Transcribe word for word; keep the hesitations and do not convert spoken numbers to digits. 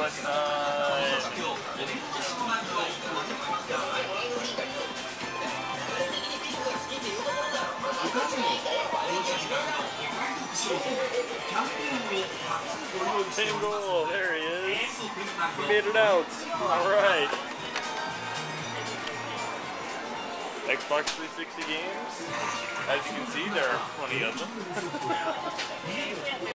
what time? Tingle, there he is. He made it out. Alright. Xbox three sixty games. As you can see, there are plenty of them.